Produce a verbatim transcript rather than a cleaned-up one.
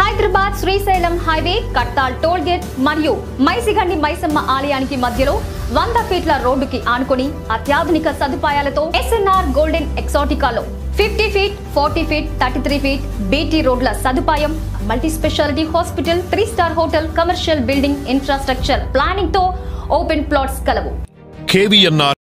Hyderabad Srisailam highway Kadthal toll gate మరియు మైసిగండి మైసమ్మ ఆలయానికి మధ్యలో వంద ఫీట్ల రోడ్డుకి ఆనుకొని అత్యాధునిక సదుపాయాలతో ఎస్ఎన్ఆర్ గోల్డెన్ ఎక్సాటికాలో fifty feet forty feet thirty three feet BT రోడ్ల సదుపాయం, multi speciality hospital, three star hotel, commercial building infrastructure planning తో ఓపెన్ ప్లాట్స్ కలవు.